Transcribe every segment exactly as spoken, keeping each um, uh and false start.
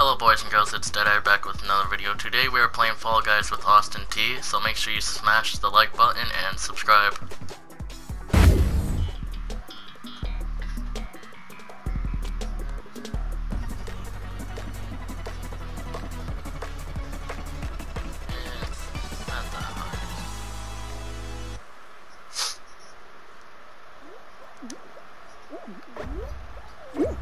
Hello boys and girls, it's Deadeye back with another video. Today we are playing Fall Guys with Austin T, so make sure you smash the like button and subscribe. It's not that hard. Yep.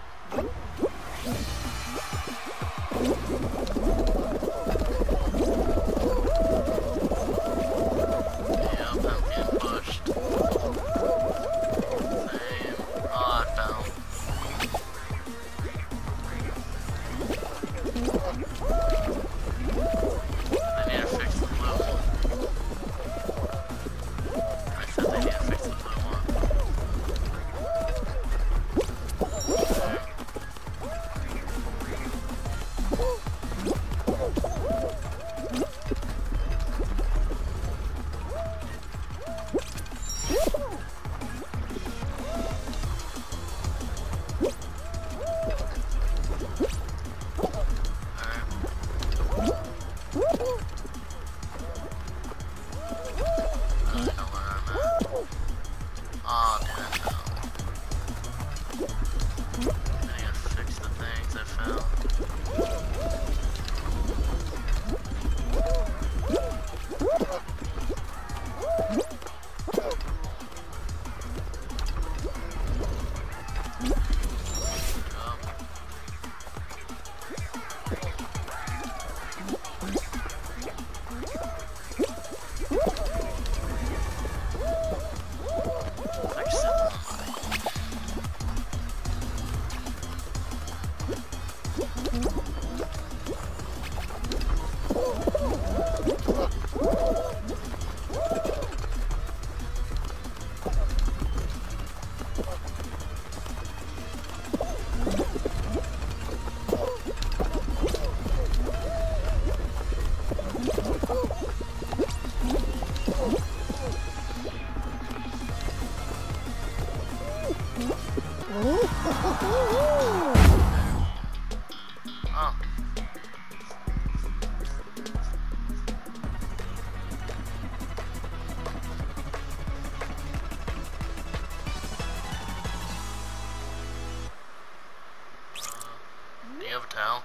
Towel?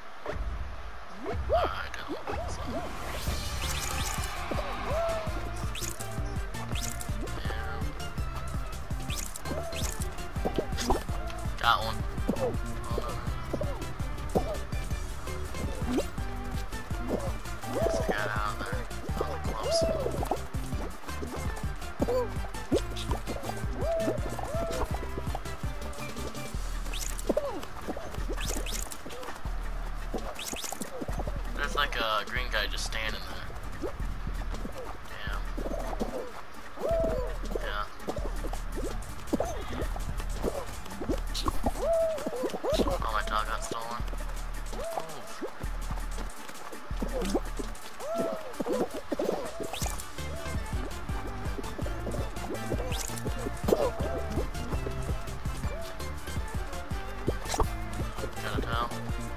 I don't think so. Yeah. Got one. Oh, no. Yes, I got out of there. That was close. There's like a green guy just standing there. Damn. Yeah. Oh, my dog got stolen. Move. Got a towel.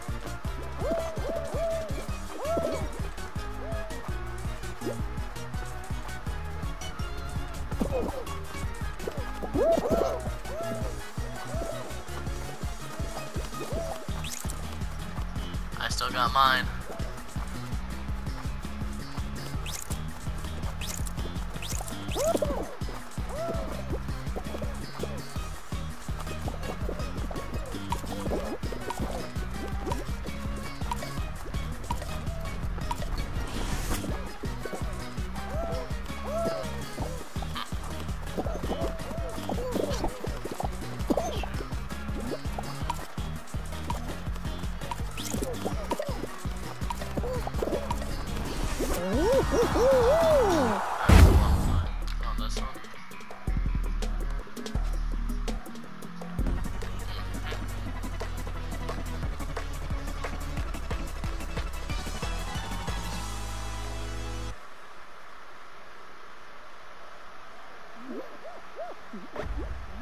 I still got mine. On this one.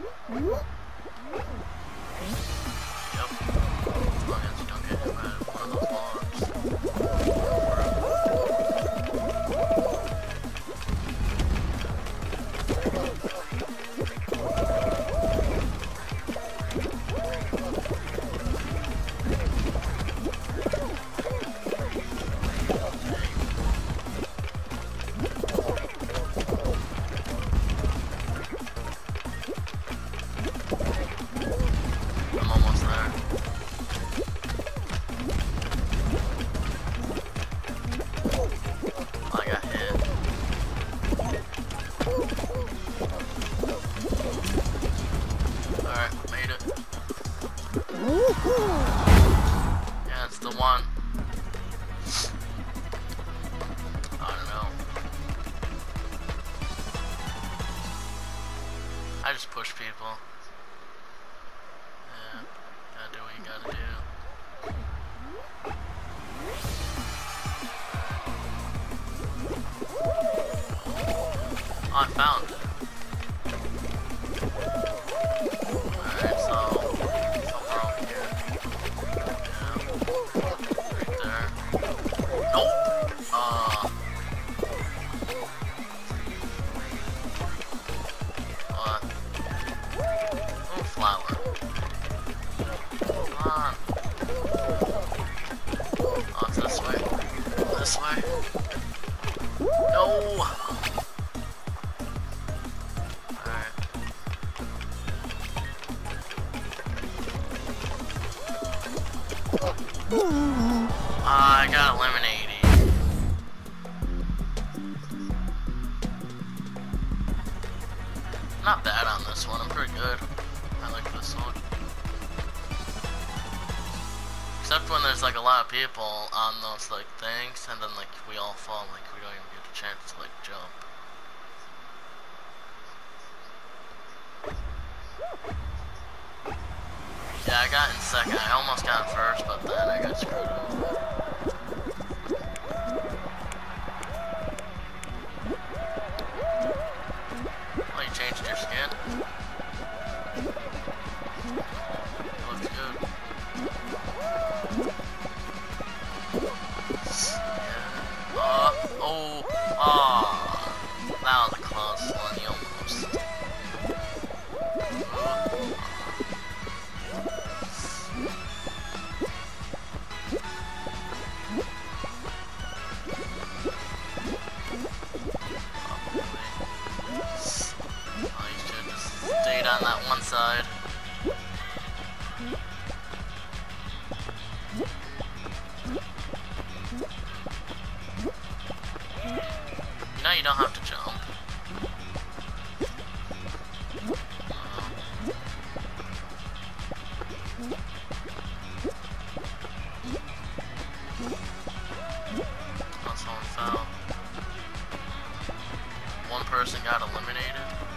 Yep. As long as you don't get hit by one of Yeah, it's the one. I don't know. I just push people. Yeah, gotta do what you gotta do. Oh, I found it. Alright, so somewhere over here. Yeah. Right there. Nope! Uh what? Oh, flower. Come on. Oh, it's this way. This way. No! Uh, I got eliminated. Not bad on this one, I'm pretty good. I like this one. Except when there's like a lot of people on those like things, and then like we all fall, like we don't even get a chance to like jump. Yeah, I got in second. I almost got in first, but then I got screwed over. Oh, you changed your skin? It looks good. Yeah. Uh, oh, ah. That was a close one, you almost. On that one side. You know you don't have to jump. Um, oh, someone fell. One person got eliminated.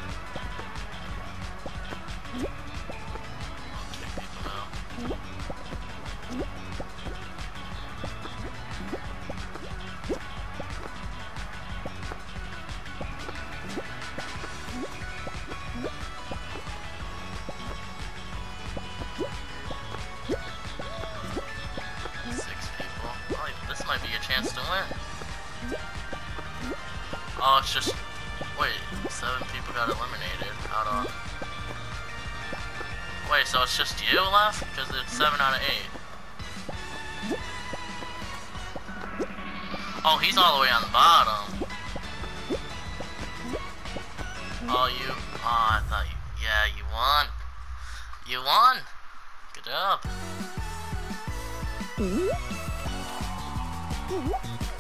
Chance to win. Oh, it's just wait, seven people got eliminated out of. Wait, so it's just you left? Because it's seven out of eight. Oh, he's all the way on the bottom. Oh, you. Oh, I thought you. Yeah, you won. You won. Good job.